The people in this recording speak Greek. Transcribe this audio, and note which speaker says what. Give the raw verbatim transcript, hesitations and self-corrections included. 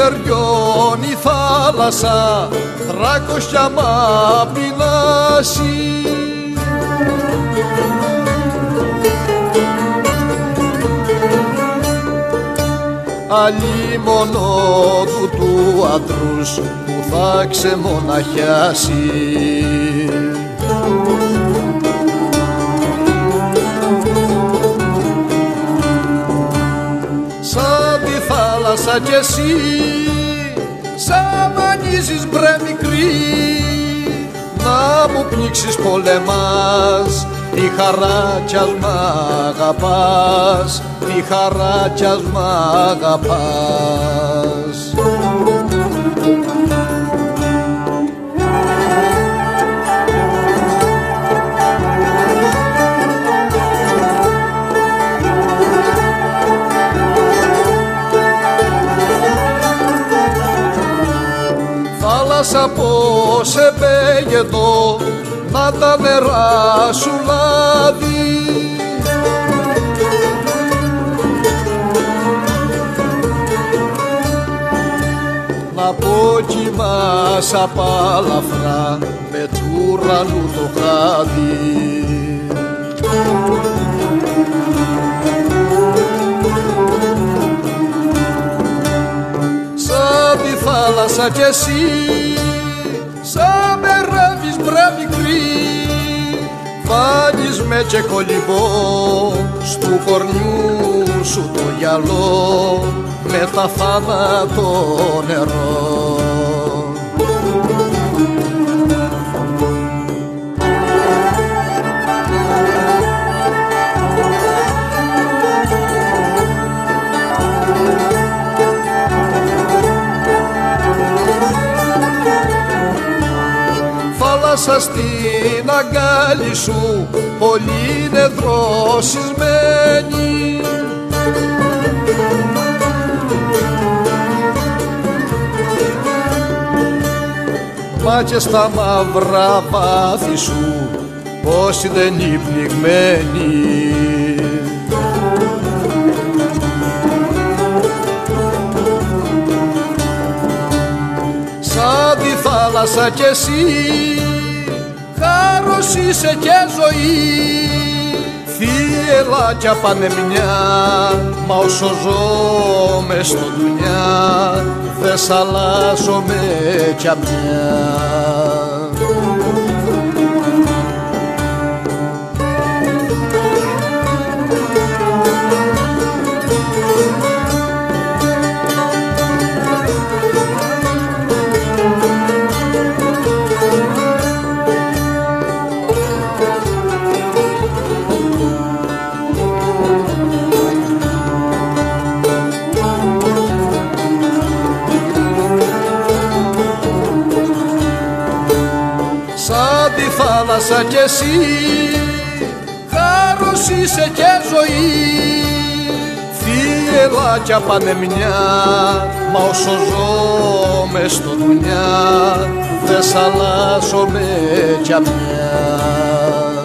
Speaker 1: στεριών η θάλασσα τράκοσια μ' απεινάσει. Αλλήμωνο του του άντρους που θα ξεμοναχιάσει. Σαν τη θάλασσα κι εσύ, σαν μανίζεις μπρε μικρή, να μου πνίξεις πολεμάς, τη χαρά κι ας μ' αγαπάς, τη χαρά κι ας μ' αγαπάς. Θάλασσα πως επέγετο να τα νερά σου λάδι, να πόκιμας απάλαφρα με του ουρανού το χάδι. Σαν τη θάλασσα κι εσύ, σαν με ράβεις μπρε μικρή, βάλεις με και κολυμπώ στου κορνιού σου το γυαλό με τα θάνατο νερό. Θάλασσα στην αγκάλι σου πολύ νεδροσισμένη, μα και στα μαύρα βάθη σου πόσοι δεν είναι πνιγμένοι. Σαν τη θάλασσα κι εσύ, χάρος είσαι και ζωή, θύελα πανεμιά, μα όσο ζω μες στο δουλειά δε σ' αλλάζομαι κι αμιά. Σαν τη θάλασσα κι εσύ, χάρος είσαι και ζωή, θύελα κι πανεμιά, μα όσο ζω μες στο δουλειά δε σ' αλλάζομαι κι αμιά.